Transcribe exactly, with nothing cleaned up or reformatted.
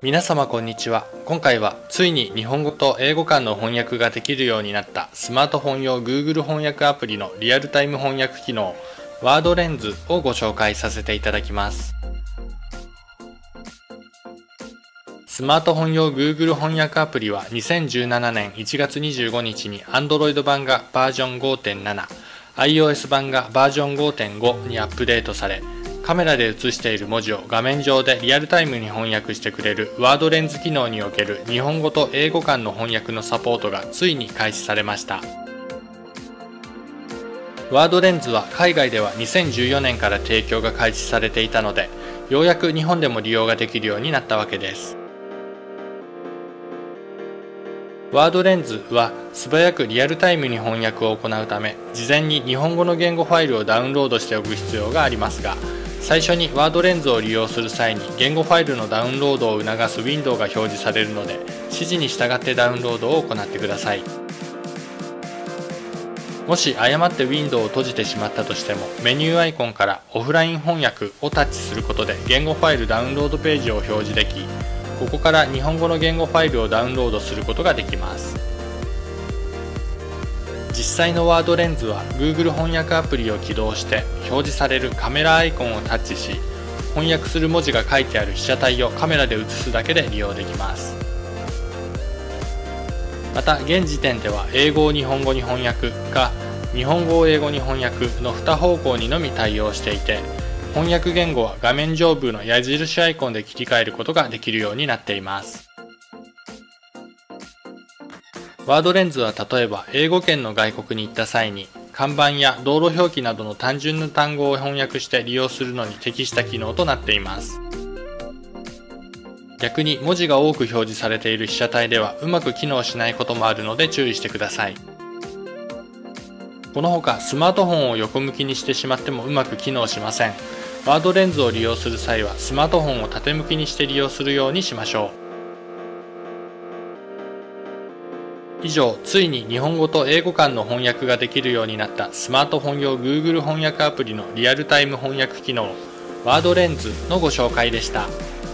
皆様こんにちは。今回はついに日本語と英語間の翻訳ができるようになったスマートフォン用 Google 翻訳アプリのリアルタイム翻訳機能ワードレンズをご紹介させていただきます。スマートフォン用 Google 翻訳アプリはにせんじゅうななねんいちがつにじゅうごにちに Android 版がバージョン ごてんなな、iOS 版がバージョン ごてんご にアップデートされ、カメラで映している文字を画面上でリアルタイムに翻訳してくれるワードレンズ機能における日本語と英語間の翻訳のサポートがついに開始されました。ワードレンズは海外ではにせんじゅうよねんから提供が開始されていたので、ようやく日本でも利用ができるようになったわけです。ワードレンズは素早くリアルタイムに翻訳を行うため、事前に日本語の言語ファイルをダウンロードしておく必要がありますが、最初にワードレンズを利用する際に言語ファイルのダウンロードを促すウィンドウが表示されるので、指示に従ってダウンロードを行ってください。もし誤ってウィンドウを閉じてしまったとしても、メニューアイコンからオフライン翻訳をタッチすることで言語ファイルダウンロードページを表示でき、ここから日本語の言語ファイルをダウンロードすることができます。実際のワードレンズは Google 翻訳アプリを起動して表示されるカメラアイコンをタッチし、翻訳する文字が書いてある被写体をカメラで映すだけで利用できます。また現時点では英語を日本語に翻訳か日本語を英語に翻訳のに方向にのみ対応していて、翻訳言語は画面上部の矢印アイコンで切り替えることができるようになっています。ワードレンズは例えば英語圏の外国に行った際に看板や道路表記などの単純な単語を翻訳して利用するのに適した機能となっています。逆に文字が多く表示されている被写体ではうまく機能しないこともあるので注意してください。このほかスマートフォンを横向きにしてしまってもうまく機能しません。ワードレンズを利用する際はスマートフォンを縦向きにして利用するようにしましょう。以上、ついに日本語と英語間の翻訳ができるようになったスマートフォン用 Google 翻訳アプリのリアルタイム翻訳機能ワードレンズのご紹介でした。